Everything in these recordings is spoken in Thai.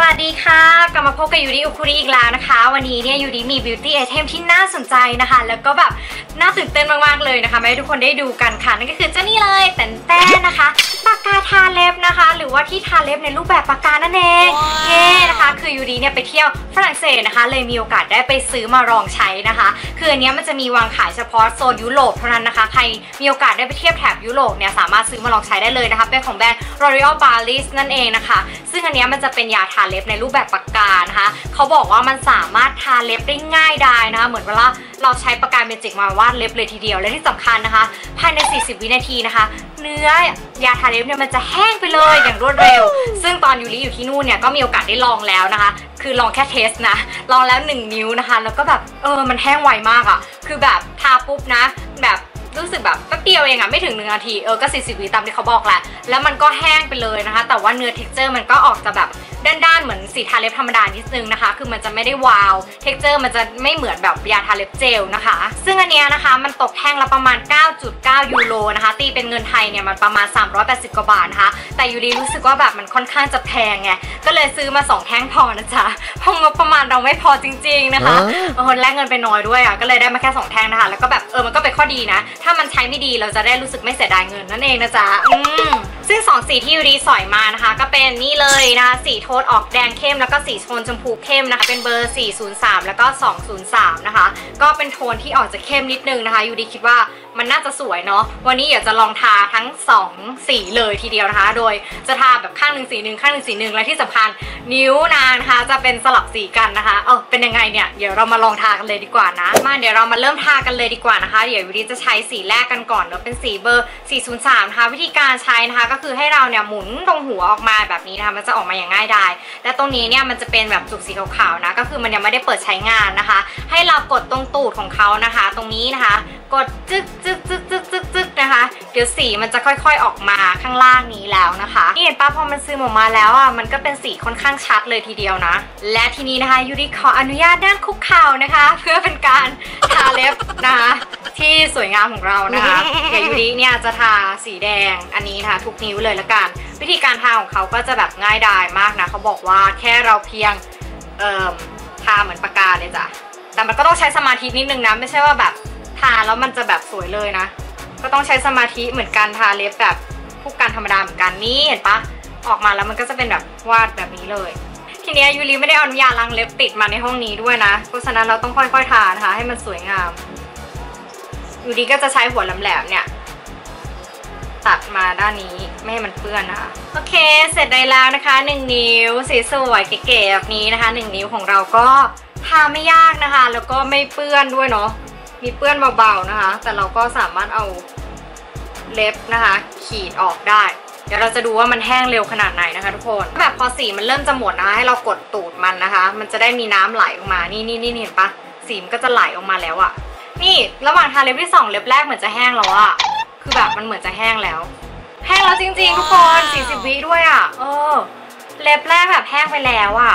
วัสดีค่ะกลับมาพบกับยูริอุคุริอีกแล้วนะคะวันนี้เนี่ยยูริมีบิวตี้ไอเทมที่น่าสนใจนะคะแล้วก็แบบน่าตื่นเต้นมากๆเลยนะคะให้ทุกคนได้ดูกันค่ะนั่นก็คือเจ้านี่เลยแต้ๆนะคะปากกาทาเล็บนะคะหรือว่าที่ทาเล็บในรูปแบบปากกานั่นเองเย้นะคะคือยูริเนี่ยไปเที่ยวฝรั่งเศสนะคะเลยมีโอกาสได้ไปซื้อมาลองใช้นะคะคืออันนี้มันจะมีวางขายเฉพาะโซนยุโรปเท่านั้นนะคะใครมีโอกาสได้ไปเที่ยวแถบยุโรปเนี่ยสามารถซื้อมาลองใช้ได้เลยนะคะเป็นของแบรนด์ L'Oréal Paris นั่นเองนะคะซึ่งอันนี้มันจะเป็นยาทาเล็บในรูปแบบปากกานะคะเขาบอกว่ามันสามารถทาเล็บได้ง่ายดายนะคะเหมือนเวลาเราใช้ปากกาเมจิกมาวาดเล็บเลยทีเดียวและที่สำคัญนะคะภายใน40 วินาทีนะคะเนื้อยาทาเล็บเนี่ยมันจะแห้งไปเลยอย่างรวดเร็วซึ่งตอนยูริอยู่ที่นู่นเนี่ยก็มีโอกาสได้ลองแล้วนะคะคือลองแค่เทสนะลองแล้ว1 นิ้วนะคะแล้วก็แบบมันแห้งไวมากอะคือแบบทาปุ๊บนะแบบรู้สึกแบบแป๊บเดียวเองอะไม่ถึง1 นาทีก็40 วิตามที่เขาบอกแหละแล้วมันก็แห้งไปเลยนะคะแต่ว่าเนื้อเท็กเจอร์มันก็ออกจะแบบด้านๆเหมือนสีทาเล็บธรรมดานิดนึงนะคะคือมันจะไม่ได้วาวเท็กเจอร์มันจะไม่เหมือนแบบยาทาเล็บเจลนะคะซึ่งอันเนี้ยนะคะมันตกแท่งละประมาณ 9.9 ยูโรนะคะตีเป็นเงินไทยเนี่ยมันประมาณ380 กว่าบาทนะคะแต่ยูริรู้สึกว่าแบบมันค่อนข้างจะแพงไงก็เลยซื้อมา2 แท่งพอนะจ๊ะเพราะงบประมาณเราไม่พอจริงๆนะคะแลกเงินไปน้อยด้วยก็เลยได้มาแค่2 แท่งนะคะแล้วก็แบบมันก็เป็นข้อดีนะถ้ามันใช้ไม่ดีเราจะได้รู้สึกไม่เสียดายเงินนั่นเองนะจ๊ะซึ่ง2 สีที่ยูริสอยมานะคะก็เป็นนี่เลยนะคะสีโทนออกแดงเข้มแล้วก็สีโทนชมพูเข้มนะคะเป็นเบอร์403แล้วก็203นะคะก็เป็นโทนที่ออกจะเข้มนิดนึงนะคะยูริคิดว่ามันน่าจะสวยเนาะวันนี้อยากจะลองทาทั้ง2 สีเลยทีเดียวนะคะโดยจะทาแบบข้างหนึ่งสีหนึ่งข้างหนึ่งสีหนึ่งและที่สำคัญนิ้วนางนะคะจะเป็นสลับสีกันนะคะเป็นยังไงเนี่ยเดี๋ยวเรามาลองทากันเลยดีกว่านะเดี๋ยวเรามาเริ่มทากันเลยดีกว่านะคะเดี๋ยวยูริจะใช้สีแรกกันก่อนเนาะเป็นสีเบอร์403นะคะวิธีการใช้นะคะก็คือให้เราเนี่ยหมุนตรงหัวออกมาแบบนี้นะคะมันจะออกมาอย่างง่ายดายและตรงนี้เนี่ยมันจะเป็นแบบจุกสีขาวๆนะก็คือมันยังไม่ได้เปิดใช้งานนะคะให้เรากดตรงตูดของเขานะคะตรงนี้นะคะกดจึ๊กนะคะเดี๋ยวสีมันจะค่อยๆออกมาข้างล่างนี้แล้วนะคะนี่เห็นป่ะพอมันซึมออกมาแล้วมันก็เป็นสีค่อนข้างชัดเลยทีเดียวนะและทีนี้นะคะยูริขออนุญาตนั่งคุกเข่านะคะเพื่อเป็นการทาเล็บนะคะที่สวยงามของเรานะคะเดี๋ยวยูริเนี่ยจะทาสีแดงอันนี้นะคะทุกนิ้วเลยละกันวิธีการทาของเขาก็จะแบบง่ายดายมากนะเขาบอกว่าแค่เราเพียงทาเหมือนปากกาเลยจ้ะแต่มันก็ต้องใช้สมาธินิดนึงนะไม่ใช่ว่าแบบทาแล้วมันจะแบบสวยเลยนะก็ต้องใช้สมาธิเหมือนกันทาเล็บแบบผู้กันธรรมดาเหมือนกันนี่เห็นปะออกมาแล้วมันก็จะเป็นแบบวาดแบบนี้เลยทีนี้ยูริไม่ได้เอาน้ำยาล้างเล็บติดมาในห้องนี้ด้วยนะเพราะฉะนั้นเราต้องค่อยๆทานะคะให้มันสวยงามยูริก็จะใช้หัวแหลมๆเนี่ยตัดมาด้านนี้ไม่ให้มันเปื้อนนะคะโอเคเสร็จได้แล้วนะคะ1 นิ้วสีสวยเก๋ๆแบบนี้นะคะ1 นิ้วของเราก็ทาไม่ยากนะคะแล้วก็ไม่เปื้อนด้วยเนาะมีเปื้อนเบาๆนะคะแต่เราก็สามารถเอาเล็บนะคะขีดออกได้เดี๋ยวเราจะดูว่ามันแห้งเร็วขนาดไหนนะคะทุกคนแบบพอสีมันเริ่มจะหมดนะคะให้เรากดตูดมันนะคะมันจะได้มีน้ำไหลออกมานี่เห็นปะสีมันก็จะไหลออกมาแล้วอะนี่ระหว่างทาเล็บที่2 เล็บแรกเหมือนจะแห้งแล้วอะคือแบบมันเหมือนจะแห้งแล้วจริงๆทุกคน40 วิด้วยอะเล็บแรกแบบแห้งไปแล้วอะ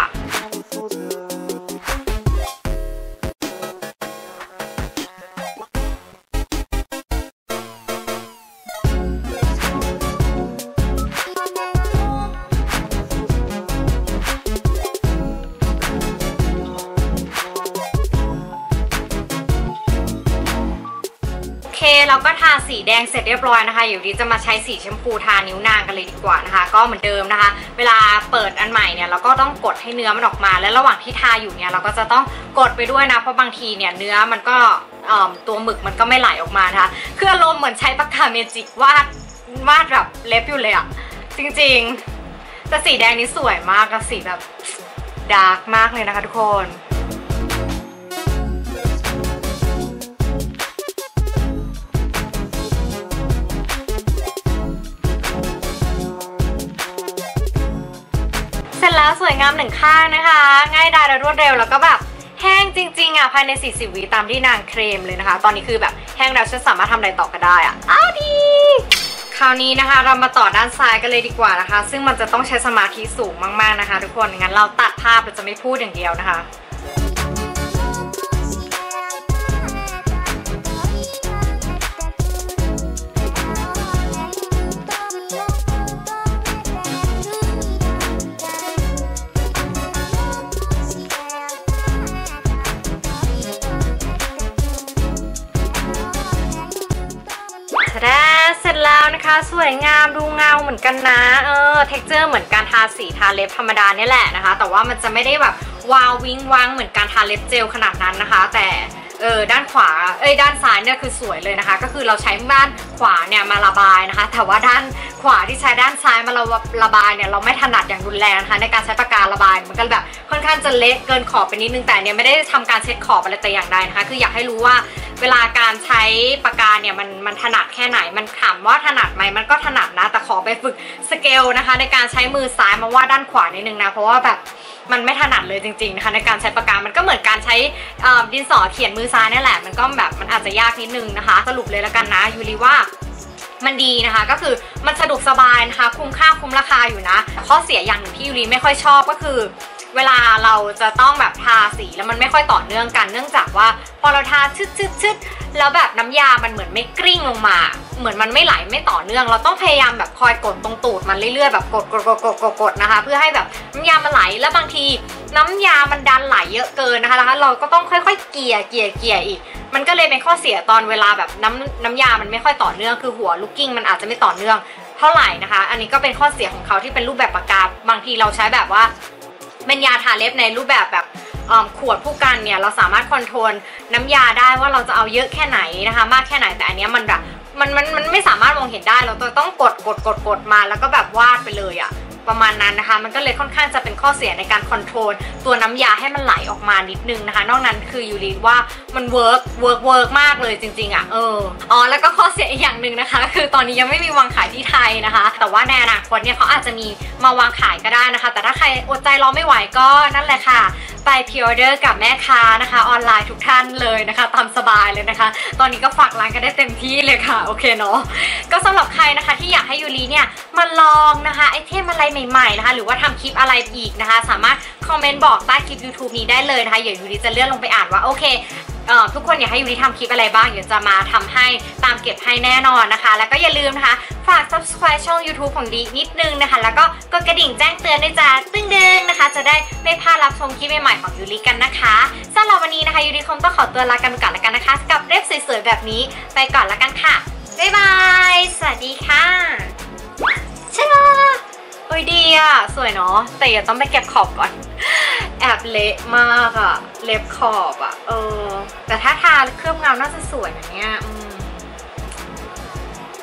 เราก็ทาสีแดงเสร็จเรียบร้อยนะคะอยู่ดีจะมาใช้สีชมพูทานิ้วนางกันเลยดีกว่านะคะก็เหมือนเดิมนะคะเวลาเปิดอันใหม่เนี่ยเราก็ต้องกดให้เนื้อมันออกมาและระหว่างที่ทาอยู่เนี่ยเราก็จะต้องกดไปด้วยนะเพราะบางทีเนี่ยเนื้อมันก็ตัวหมึกมันก็ไม่ไหลออกมานะคะคืออารมณ์เหมือนใช้ปากกาเมจิกวาดแบบเล็บอยู่เลยอะจริงๆแต่สีแดงนี้สวยมากกับสีแบบดาร์กมากเลยนะคะทุกคนเสร็จแล้วสวยงาม1 ข้างนะคะง่ายดายและรวดเร็วแล้วก็แบบแห้งจริงๆภายใน40 วิตามที่นางเคลมเลยนะคะตอนนี้คือแบบแห้งแล้วฉันสามารถทำอะไรต่อก็ได้ดีคราวนี้นะคะเรามาต่อด้านซ้ายกันเลยดีกว่านะคะซึ่งมันจะต้องใช้สมาธิสูงมากๆนะคะทุกคนงั้นเราตัดภาพเราจะไม่พูดอย่างเดียวนะคะ โนะคะสวยงามดูเงาเหมือนกันนะเท็กเจอร์เหมือนการทาสีทาเล็บธรรมดาเนี่ยแหละนะคะแต่ว่ามันจะไม่ได้แบบวาววิ้งวังเหมือนการทาเล็บเจลขนาดนั้นนะคะแต่ด้านขวาด้านซ้ายเนี่ยคือสวยเลยนะคะก็คือเราใช้ด้านขวาเนี่ยมาระบายนะคะแต่ว่าด้านขวาที่ใช้ด้านซ้ายมาระบายเนี่ยเราไม่ถนัดอย่างรุนแรงนะคะในการใช้ปากการะบายมันก็แบบค่อนข้างจะเละเกินขอบไปนิดนึงแต่เนี่ยไม่ได้ทำการเช็ดขอบอะไรแต่อย่างใดนะคะคืออยากให้รู้ว่าเวลาการใช้ปากกาเนี่ยมันถนัดแค่ไหนมันถามว่าถนัดไหมมันก็ถนัดนะแต่ขอไปฝึกสเกลนะคะในการใช้มือซ้ายมาวาดด้านขวานิดนึงนะเพราะว่าแบบมันไม่ถนัดเลยจริงๆนะคะในการใช้ปากกามันก็เหมือนการใช้ดินสอเขียนมือซ้ายนี่แหละมันก็แบบมันอาจจะยากนิดนึงนะคะสรุปเลยแล้วกันนะยูริว่ามันดีนะคะก็คือมันสะดวกสบายนะคะคุ้มค่าคุ้มราคาอยู่นะข้อเสียอย่างหนึ่งที่ยูริไม่ค่อยชอบก็คือเวลาเราจะต้องแบบทาสีแล้วมันไม่ค่อยต่อเนื่องกันเนื่องจากว่าพอเราทาชึดแล้วแบบน้ำยามันเหมือนไม่กลิ้งลงมาเหมือนมันไม่ไหลไม่ต่อเนื่องเราต้องพยายามแบบคอยกดตรงตูดมันเรื่อยๆแบบกดนะคะเพื่อให้แบบน้ำยามันไหลแล้วบางทีน้ำยามันดันไหลเยอะเกินนะคะเราก็ต้องค่อยๆเกลี่ยอีกมันก็เลยเป็นข้อเสียตอนเวลาแบบน้ำยามันไม่ค่อยต่อเนื่องคือหัวลูกกิ้งมันอาจจะไม่ต่อเนื่องเท่าไหร่นะคะอันนี้ก็เป็นข้อเสียของเขาที่เป็นรูปแบบปากกาบางทีเราใช้แบบว่าเป็นยาทาเล็บในรูปแบบขวดผู้กันเนี่ยเราสามารถคอนโทรลน้ำยาได้ว่าเราจะเอาเยอะแค่ไหนนะคะมากแค่ไหนแต่อันนี้มันแบบมันไม่สามารถมองเห็นได้เราต้องกดมาแล้วก็แบบวาดไปเลยอะประมาณนั้นนะคะมันก็เลยค่อนข้างจะเป็นข้อเสียในการคอนโทรลตัวน้ำยาให้มันไหลออกมานิดนึงนะคะนอกนั้นคือยูริว่ามันเวิร์กมากเลยจริงๆอ่ะแล้วก็ข้อเสียอีกอย่างหนึ่งนะคะคือตอนนี้ยังไม่มีวางขายที่ไทยนะคะแต่ว่าในอนาคตเนี่ยเขาอาจจะมีมาวางขายก็ได้นะคะแต่ถ้าใครอดใจรอไม่ไหวก็นั่นแหละค่ะไปพรีออเดอร์กับแม่ค้านะคะออนไลน์ทุกท่านเลยนะคะตามสบายเลยนะคะตอนนี้ก็ฝากร้านกันได้เต็มที่เลยค่ะโอเคเนาะก็สำหรับใครนะคะที่อยากให้ยูริเนี่ยมาลองนะคะไอเทมอะไรใหม่ๆนะคะหรือว่าทำคลิปอะไรอีกนะคะสามารถคอมเมนต์บอกใต้คลิป YouTube นี้ได้เลยนะคะเดี๋ยวยูริจะเลื่อนลงไปอ่านว่าโอเคทุกคนอยากให้ยูริทำคลิปอะไรบ้างเดี๋ยวจะมาทำให้ตามเก็บให้แน่นอนนะคะแล้วก็อย่าลืมนะคะฝาก subscribe ช่อง YouTube ของดีนิดนึงนะคะแล้วก็กดกระดิ่งแจ้งเตือนด้วยจ้าตึ้งดึงนะคะจะได้ไม่พลาดรับชมคลิปใหม่ๆของยูริกันนะคะสำหรับวันนี้นะคะยูริคงต้องขอตัวลากันก่อนแล้วกันนะคะกับเล็บสวยๆแบบนี้ไปก่อนแล้วกันค่ะบ๊ายบายสวัสดีค่ะใช่ไหมโอ้ยดีอ่ะสวยเนาะแต่อย่าต้องไปเก็บขอบก่อนแอบเละมากอ่ะเล็บขอบอ่ะแต่ถ้าทาเคลือบเงาน่าจะสวยนะเนี่ย